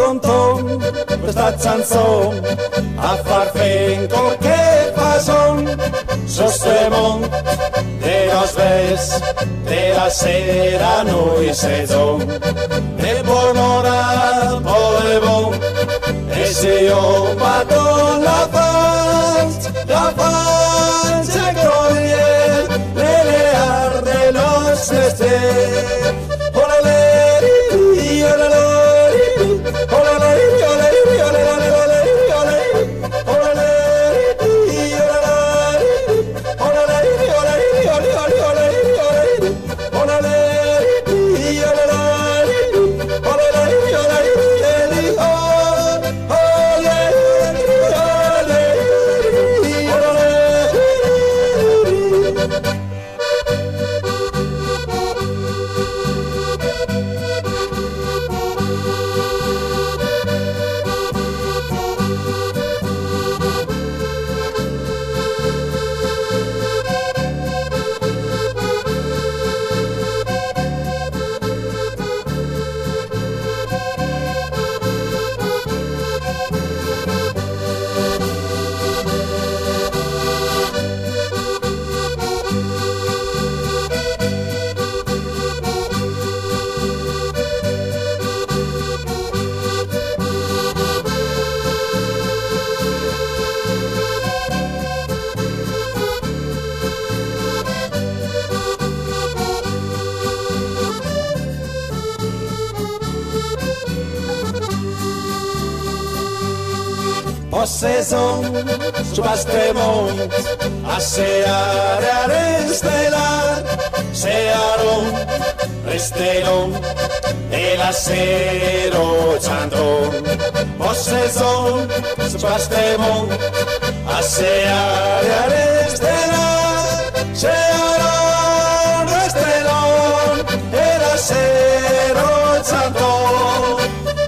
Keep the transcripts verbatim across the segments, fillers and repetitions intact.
ton ton questa canzone a far finco che fa son sostemos de los ves de la sera noi sezon e buon'ora volevo e se io vado la fanz la fanz e coglie le lear de los estes O saison, subastemos a seare restelar, searon, resteron, el acero chandron. O saison, subastemos a seare restelar, searon, resteron, el acero chandron.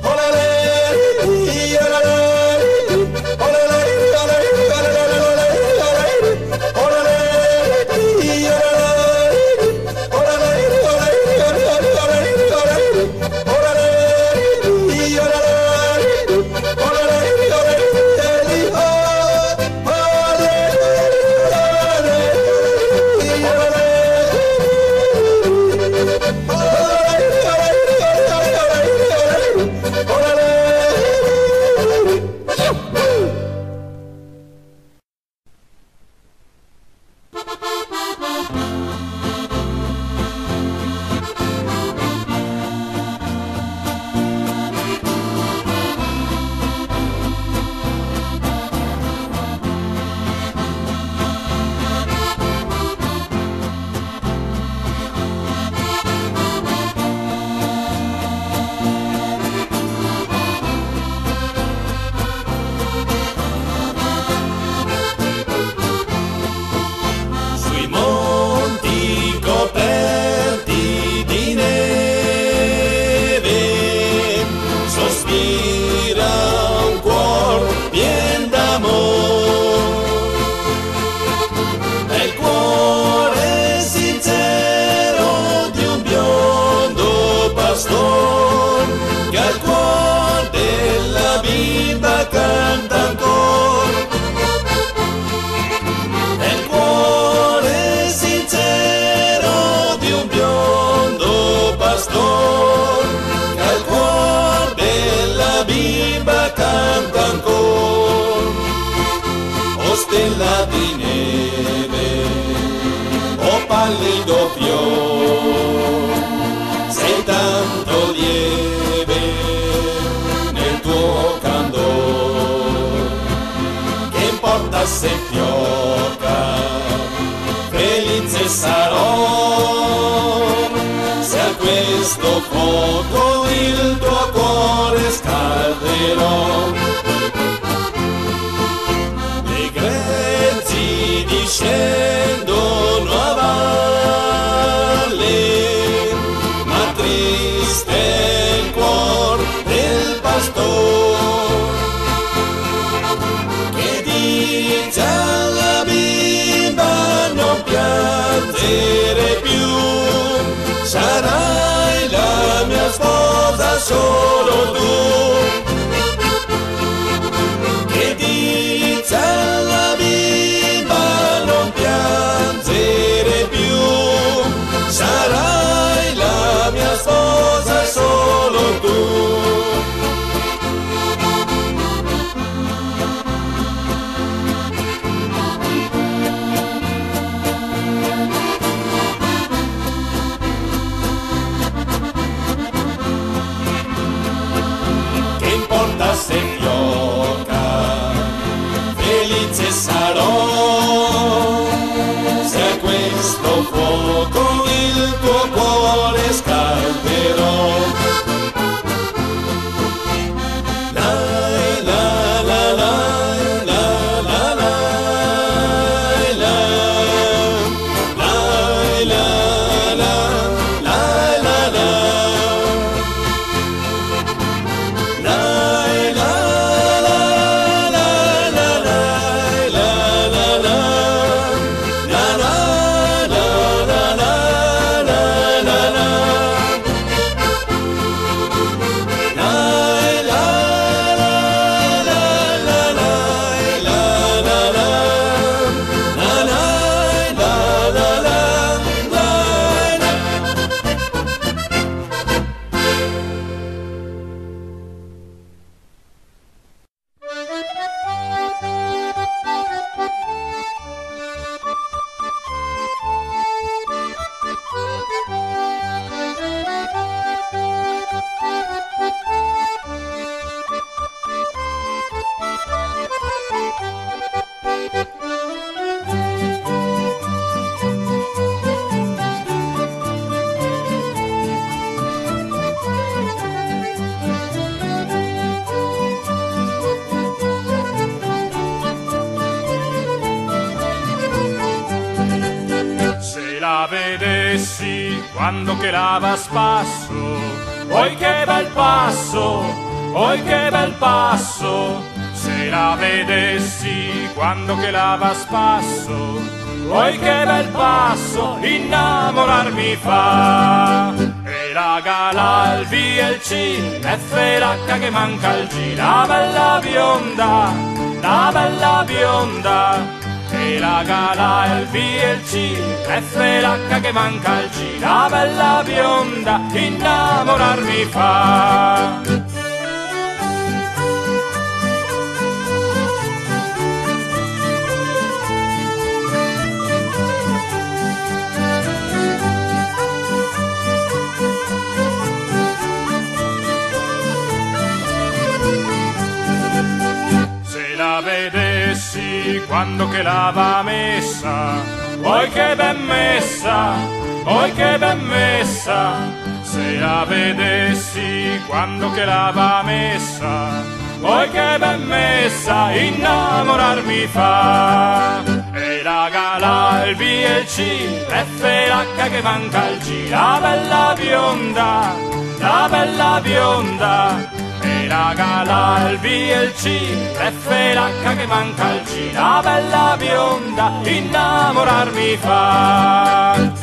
Stella di neve, o pallido fiore, sei tanto lieve nel tuo candore, che importa se fioca, felice sarò, se a questo fuoco il tuo cuore scalderò. Scendono a valle, ma triste il cuor del pastore, che dice alla bimba non piangere più, sarai la mia sposa solo tu. forse sarò, se a questo fuoco il tuo cuore scalderò. Quando che lava a spasso, oi che bel passo, oi che bel passo, se la vedessi quando che lava a spasso, oi che bel passo, innamorarmi fa. E la gala, il B e il C, l'F e l'H che manca il G, la bella bionda, la bella bionda. E la gala, il B e il C, l'F e l'H che manca il G, la bella bionda, innamorarmi fa. Se la vedessi quando che l'ava messa, oi che ben messa, oi che ben messa, se la vedessi quando che l'ava messa, oi che ben messa, innamorarmi fa. E la gala, il B e il C, l'F e l'H che manca il G, la bella bionda, la bella bionda. E la gala, il B e il C, l'F e l'H che manca il G, la bella bionda, innamorarmi fa.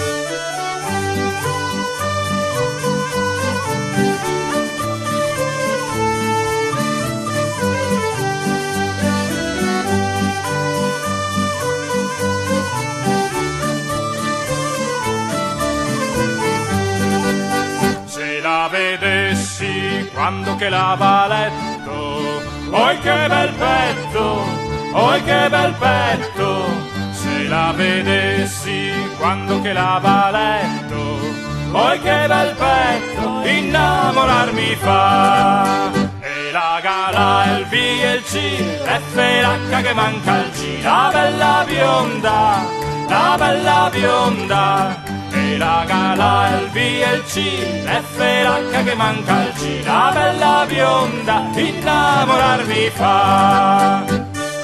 Se la vedessi quando che lava a letto, oi che bel petto, oi che bel petto, se la vedessi quando che lava a letto, oi che bel petto, innamorarmi fa. E la gala, il B e il C, l'F e l'H che manca il G, la bella bionda, la bella bionda. E la gala, il B e il C, l'F e l'H che manca il G, la bella bionda, innamorarmi fa.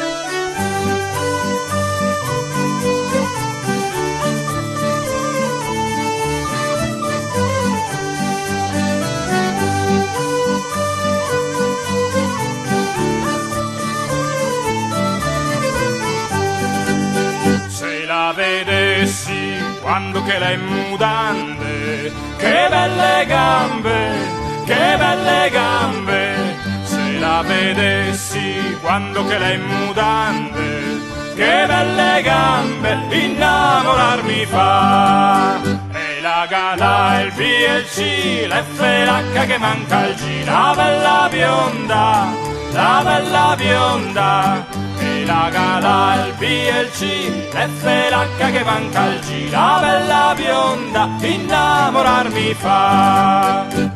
Se la vedessi quando che lei mudande, che belle gambe, che belle gambe, se la vedessi quando che lei mudande, che belle gambe, innamorarmi fa. E la gala, il B e il C, l'F e l'H che manca il G, la bella bionda, la bella bionda. E la gala, il B e il C, l'F e l'H che manca il G, la bella bionda, innamorarmi fa.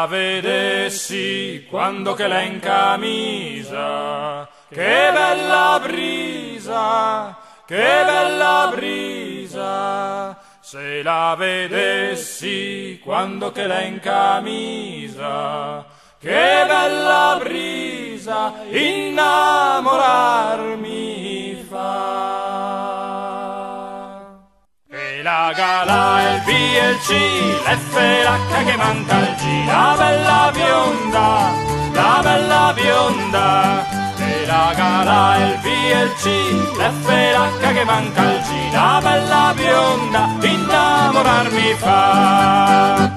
la vedessi quando che l'è in camicia, che bella brisa, che bella brisa. Se la vedessi quando che l'è in camicia, che bella brisa, innamorarmi fa. E la gala, il B e il C, l'F e l'H che manca il G, la bella bionda, la bella bionda. E la gala, il B e il C, l'F e l'H che manca il G, la bella bionda, innamorarmi fa.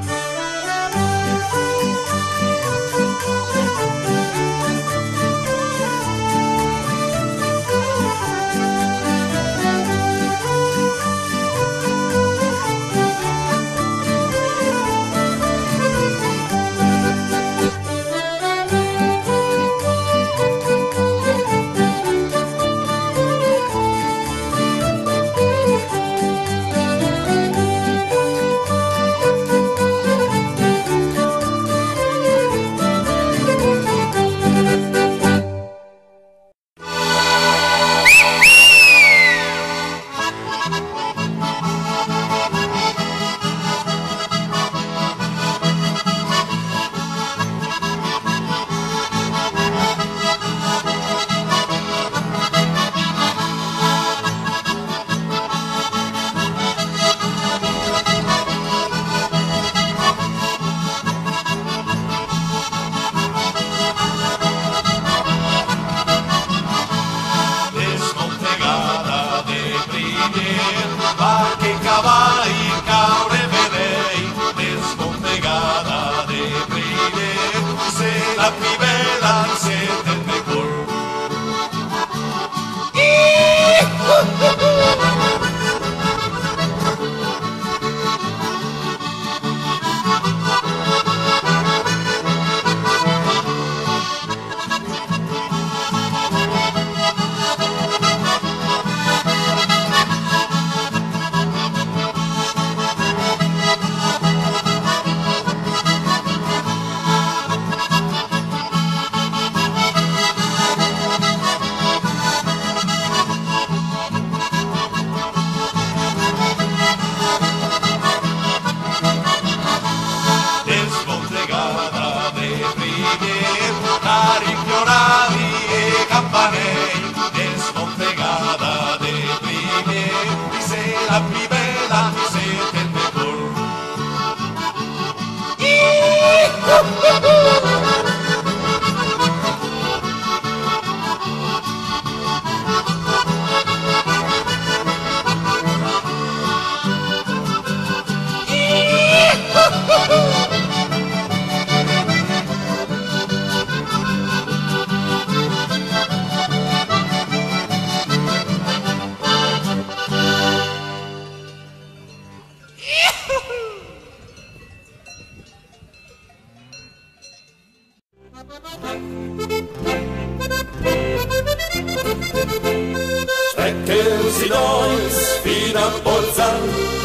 Sprechen Sie Deutsch fino a Bolzan,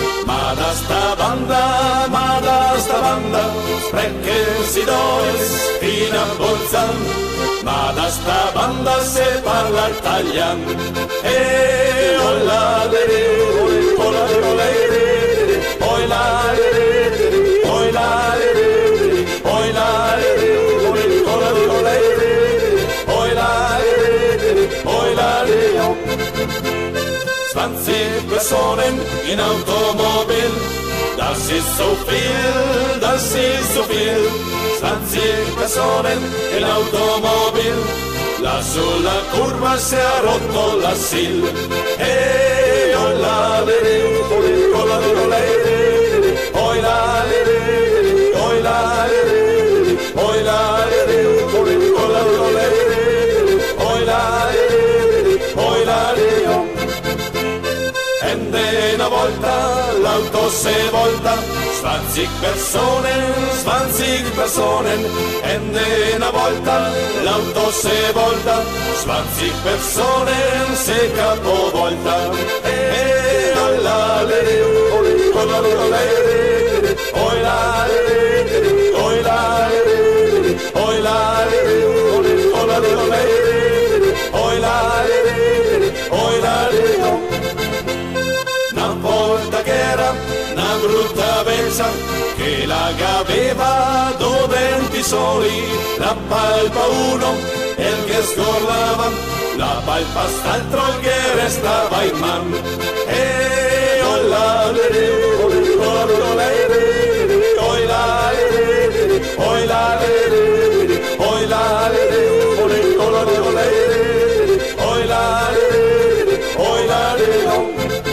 ma da sta banda, ma da sta banda. Sprechen Sie Deutsch fino a Bolzan, ma da sta banda se parla italiano. E olla le re, olla le re, olla le re, olla le re, olla le re, olla le re, olla le re, olla le re. zwanzig Personen in Automobil, das ist so viel, das ist so viel. zwanzig Personen in Automobil, là sulla curva si è rotto l'assil. E oila le re, oila le re, oila le re, oila le re, oila le re, oila le re, oila le re, oila le re. Ende una volta l'auto se volta, zwanzig Personen, zwanzig Personen. Ende una volta l'auto se volta, zwanzig Personen se capovolta. E oila le re, oila le re, oila le re, oila le re. soli, la palpa uno, el che scorlava, la palpa st'altro che restava in man. E oh la le le, oh la le le, oh la le le, oh la le le, oh la le le, oh la le, oh la le, oh la le.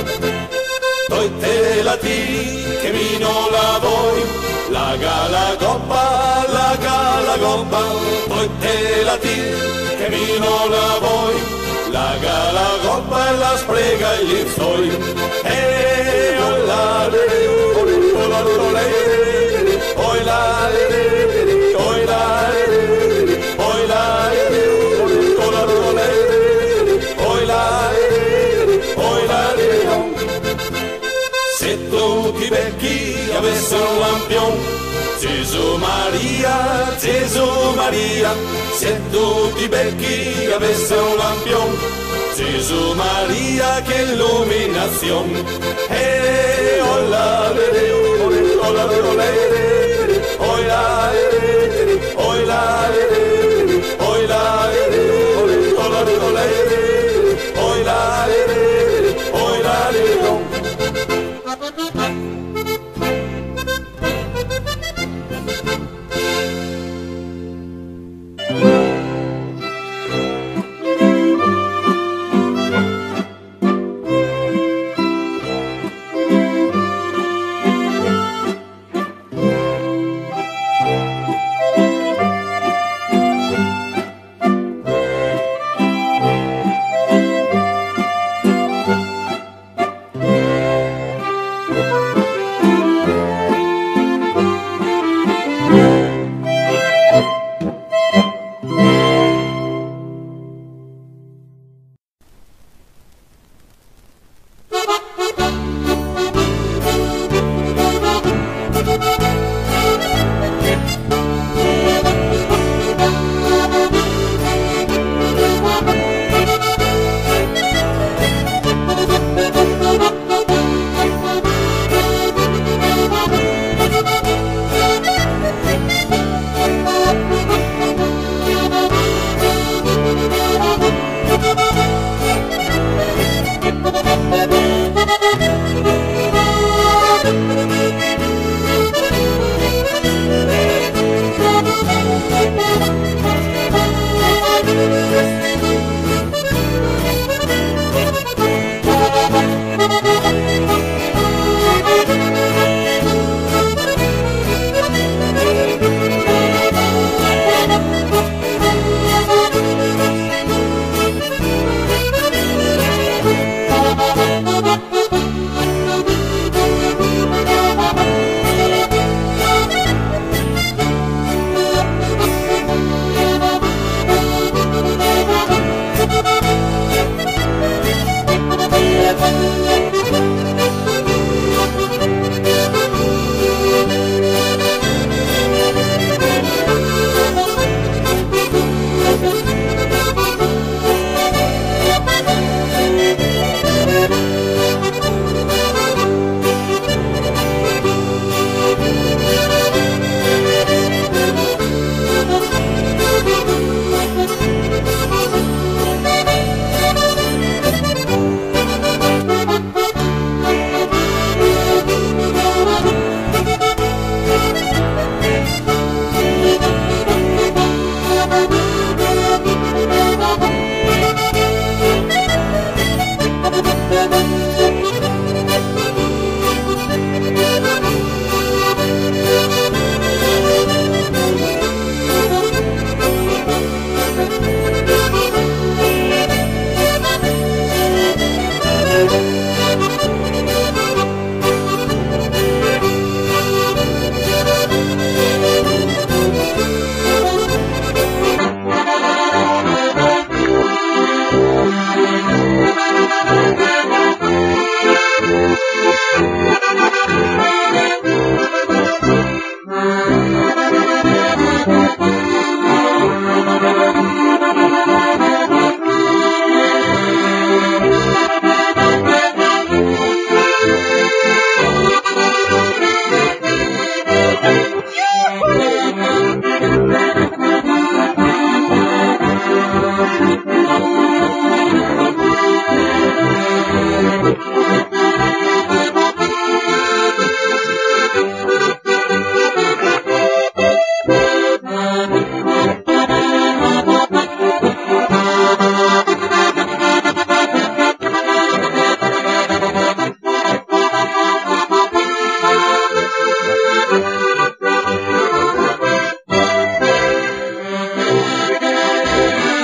Toite la ti che mi non la vuoi, la gala gomba, la gala gomba, toite la ti che mi non la vuoi, la gala gomba e la sprega e gli zoi. E oh la le, oh la le, oh la le, oh la le, oh la le, oh la le, oh la le, oh la le. Se tu ti becchi avesse un lampion, Gesù Maria, Gesù Maria, se tu ti becchi avesse un lampion, Gesù Maria che illuminazione. E oh la le le, oh la le le, oh la le, oh la le, oh la le, oh la le, oh la le, oh la le.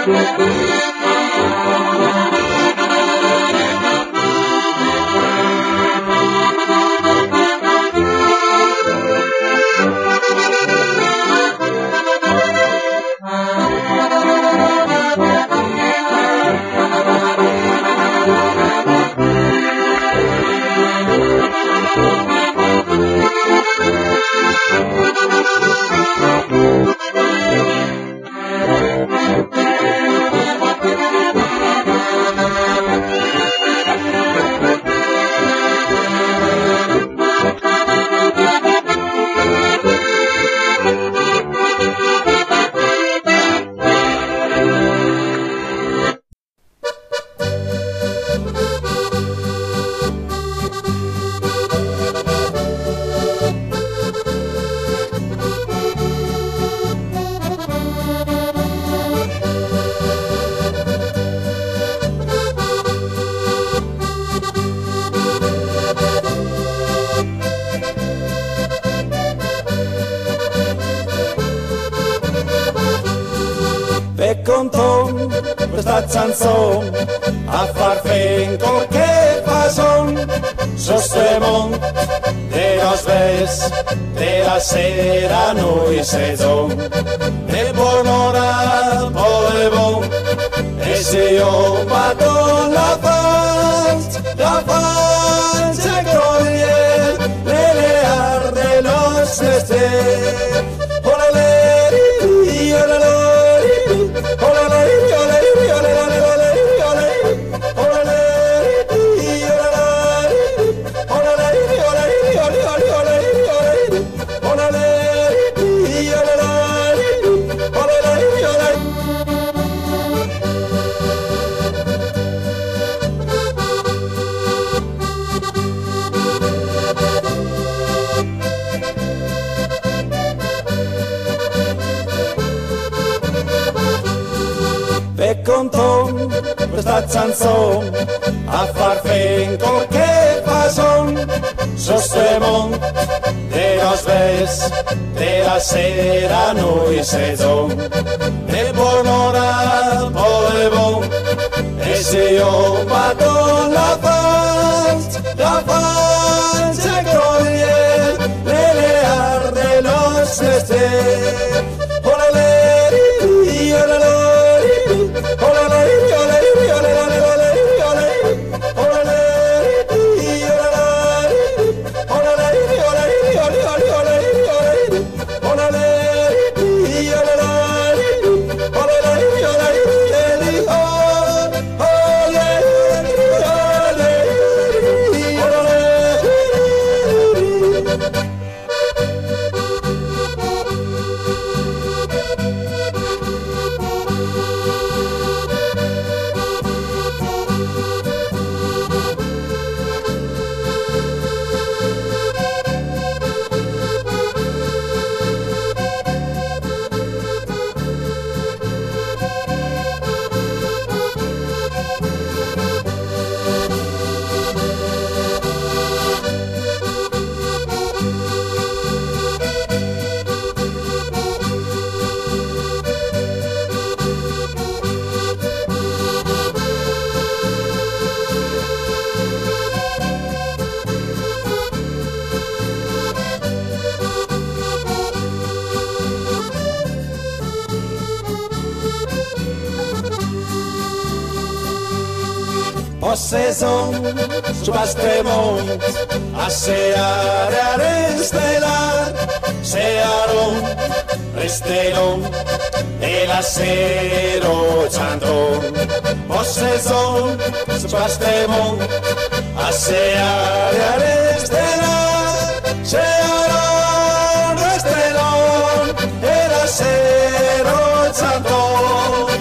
Conton questa canzone a far finco che fa son sostemos de los ves de la sera noi saison e buon'ora volevo e se io vado la paz la paz e corriere le arde los estes Conton questa canzone a far finco che fa son sostemos de los ves de la sera noi saison e buon'ora volevo e se io vado la paz la paz e corriere le arde los estes Saison, chubastemos a seare a restelar, searon, restelon, el acero chandon. O saison, chubastemos a seare a restelar, searon, restelon, el acero chandon.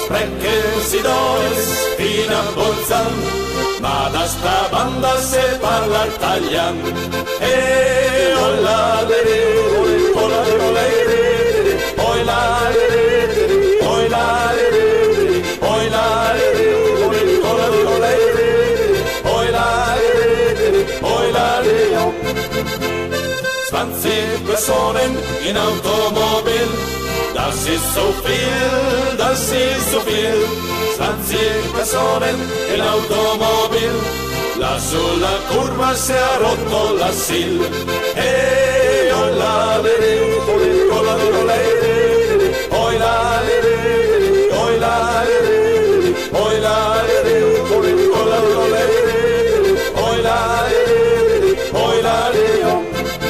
sprechen dois fino a Bolzan, ma da sta banda se parla italian. E olla le re, olla le re, olla le re, olla le re, olla le re, olla le re, olla le re, olla le re. zwanzig Personen in Automobil, das ist so viel, das ist so viel. zwanzig Personen in Automobil, la sulla curva se ha rotto la sil. E oila le re, oila le re, oila le re, oila le re, oila le re, oila le re, oila le re, oila le re.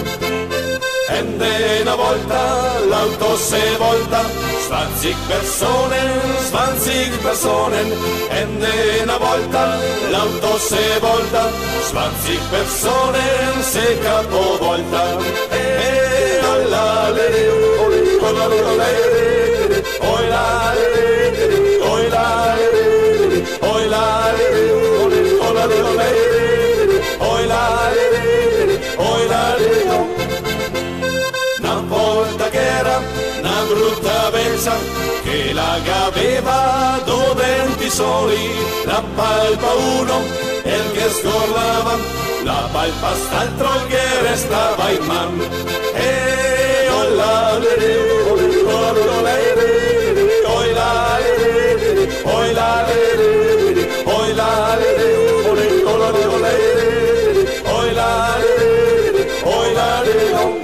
Ende una volta l'auto se volta, zwanzig Personen, zwanzig Personen. Ende una volta l'auto se volta, zwanzig Personen se capovolta. E oila le re, oila le re, oila le re, oila le re, oila le re, oila le re, oila le re, oila le re. Una volta che era una brutta bestia che la aveva due denti soli, la palpa uno e il che scorlava, la palpa st'altro che restava in man. E oila le re, oila le re, oila le re, oila le re, oila le re, oila le re, oila le re, oila le re.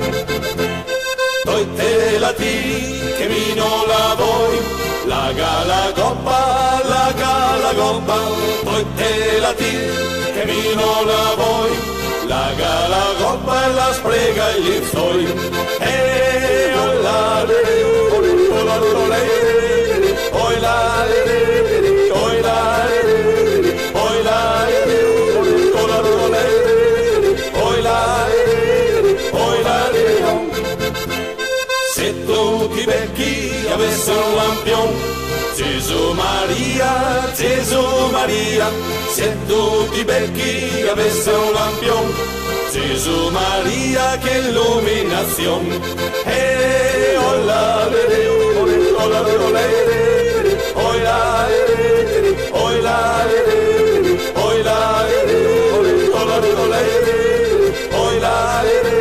Te la ti che mi non la vuoi, la gala gobba, la gala gobba. Poi te la ti che mi non la vuoi, la gala gobba e la sprega gli suoi. E oila le re, oila le re, oila le re, oila le re, oila le re, oila le re, oila le re, oila le re. Se tutti vecchi avessero un lampion, Gesù Maria, Gesù Maria. Se tutti vecchi avessero un lampion, Gesù Maria, che illuminazione. E oila le re, oila le re, oila le re, oila le re, oila le re, oila le re, oila le re.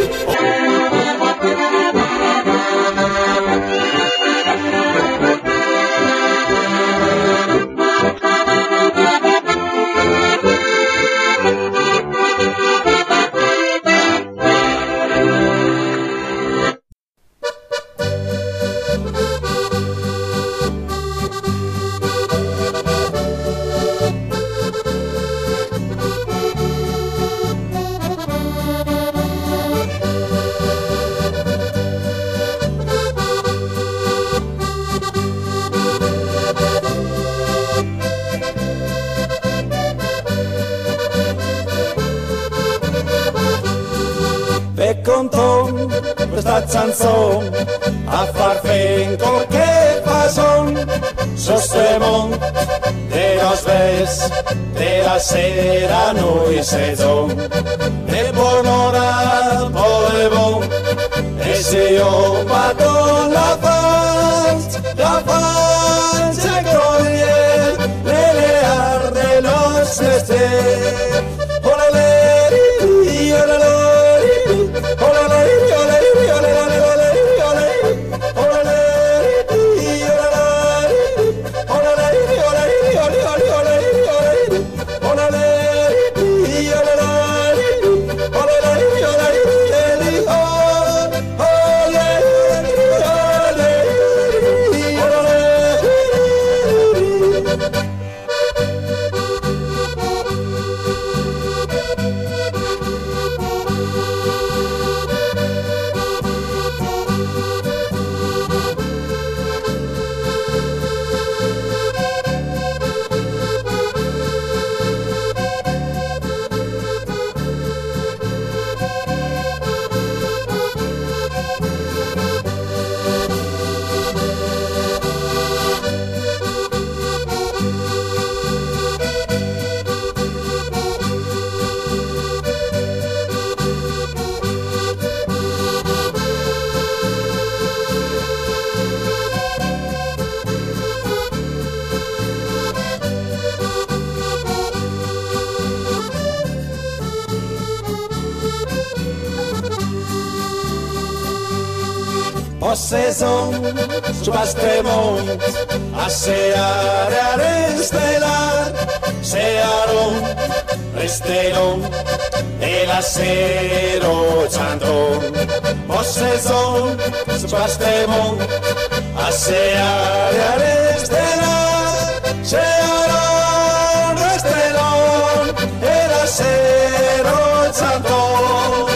Questa canzone a far finco che fa son, sostemos de los ves de la sera noi saison, e buon'ora volevo e se io vado la fanz, la fanz e coglie le lear de los estés, olele, olele, Possession, Chubastemont, Aseare Estelar, Searon, Restelon, El Acero Chandon. Possession, Chubastemont, Aseare Estelar, Searon, Restelon, El Acero Chandon.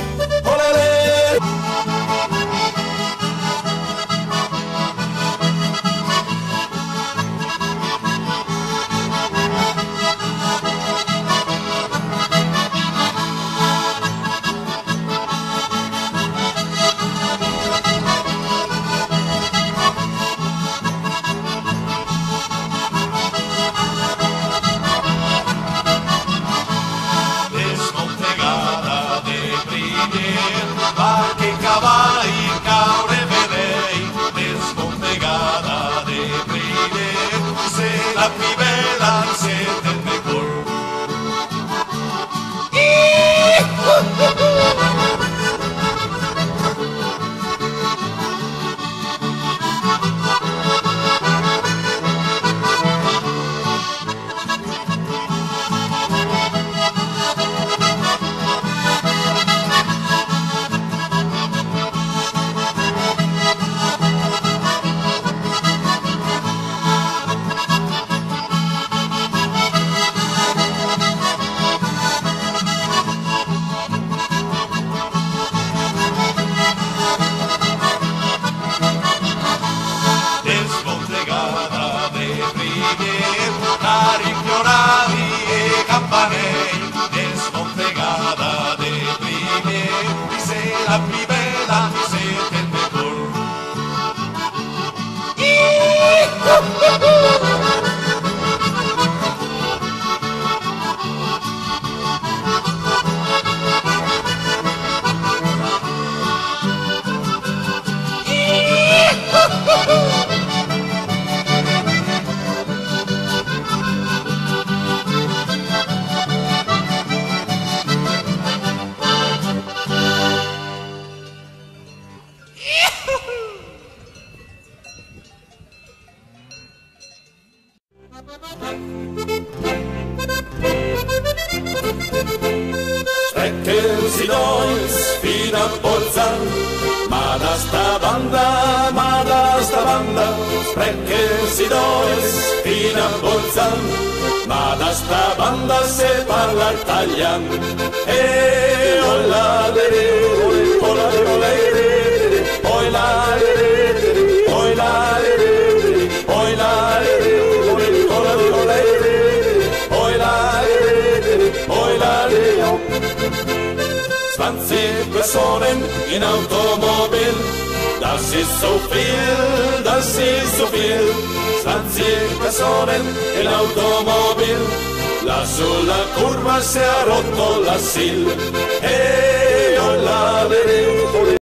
Strecken Sie uns wieder Bolzan, ma da sta banda, ma da sta banda. Strecken Sie uns wieder Bolzan, ma da sta banda se parla italiano. E olla le re, olla le olla le re, olla le re, olla le re, olla le re, olla le olla le re, olla le re, olla le zwanzig Personen in Automobil, das ist so viel, das ist so viel. zwanzig Personen in Automobil, la sola curva se ha roto la sil. Hey, hola,